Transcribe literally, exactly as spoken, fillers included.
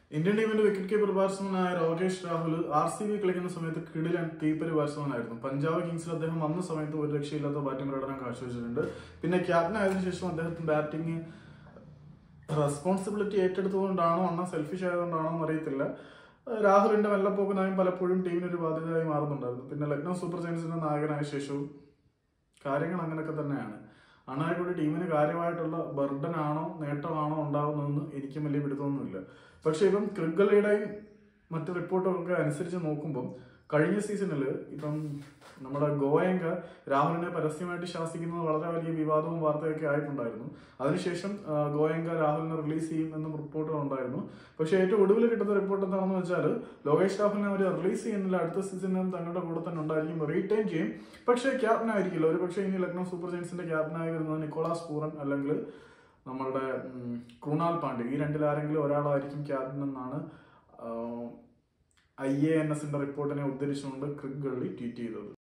Indian ടീമിന്റെ wicket keeper ബാറ്റ്സ്മാനായ Lokesh Rahul R C B കളിക്കുന്ന സമയത്ത് കിടിലൻ തീപ്പരി ബാറ്റ്സ്മാനായിരുന്നു. പഞ്ചാബ് കിങ്സിൽ അദ്ദേഹം വന്ന സമയത്ത് ഒരു രക്ഷയില്ലാത്ത ബാറ്റിംഗ് പ്രകടനം കാഴ്ചവെച്ചിട്ടുണ്ട്. പിന്നെ ക്യാപ്റ്റൻ ആയതിനു ശേഷം അദ്ദേഹത്തിന് ബാറ്റിംഗ് റെസ്പോൺസിബിലിറ്റി ഏറ്റെടുത്തുകൊണ്ടാണോ അണ്ണ സെൽഫിഷ് ആയതുകൊണ്ടാണോ എന്ന് അറിയത്തില്ല, രാഹുലിന്റെ വെള്ളപ്പോക്കനായും പലപ്പോഴും ടീമിനൊരു ബാധ്യതയായി മാറുന്നുണ്ടായിരുന്നു. പിന്നെ ലക്നൗ സൂപ്പർ ജയൻസിന്റെ നായകനായ ശേഷവും കാര്യങ്ങൾ അങ്ങനെയൊക്കെ തന്നെയാണ്. അണ്ണായിക്കൂടി ടീമിന് കാര്യമായിട്ടുള്ള ബർഡൻ ആണോ നേട്ടമാണോ ഉണ്ടാവുന്നതെന്ന് എനിക്കും വലിയ പിടുത്തമൊന്നുമില്ല. പക്ഷെ ഇപ്പം ക്രിക്കലിയുടെയും മറ്റു റിപ്പോർട്ടുകളൊക്കെ അനുസരിച്ച് നോക്കുമ്പം കഴിഞ്ഞ സീസണിൽ ഇപ്പം നമ്മുടെ ഗോയങ്ക രാഹുലിനെ പരസ്യമായിട്ട് ശാസിക്കുന്നത് വളരെ വലിയ വിവാദവും വാർത്തയൊക്കെ ആയിട്ടുണ്ടായിരുന്നു. അതിനുശേഷം ഗോയങ്ക രാഹുലിനെ റിലീസ് ചെയ്യും എന്നും റിപ്പോർട്ടുകൾ ഉണ്ടായിരുന്നു. പക്ഷെ ഏറ്റവും ഒടുവിൽ കിട്ടുന്ന റിപ്പോർട്ട് എന്താണെന്ന് വെച്ചാൽ ലോകേഷ് രാഹുലിനെ അവർ റിലീസ് ചെയ്യുന്നില്ല, അടുത്ത സീസണിലും തങ്ങളുടെ കൂടെ തന്നെ ഉണ്ടായിരിക്കും, റീറ്റെയിൻ ചെയ്യും. പക്ഷേ ക്യാപ്റ്റൻ ആയിരിക്കില്ല. ഒരു പക്ഷേ ഇനി ലക്നൗ സൂപ്പർ ജയൻസിന്റെ ക്യാപ്റ്റനായി വരുന്നത് നിക്കോളാസ് പൂറൻ അല്ലെങ്കിൽ നമ്മളുടെ കൃണാൽ പാണ്ഡ്യ, ഈ രണ്ടിലാരെങ്കിലും ഒരാളായിരിക്കും ക്യാപ്റ്റൻ എന്നാണ് ഐ എ എൻ എസിന്റെ റിപ്പോർട്ടിനെ ഉദ്ധരിച്ചുകൊണ്ട് ക്രിക്ക് ഗള്ളി ട്വീറ്റ് ചെയ്തത്.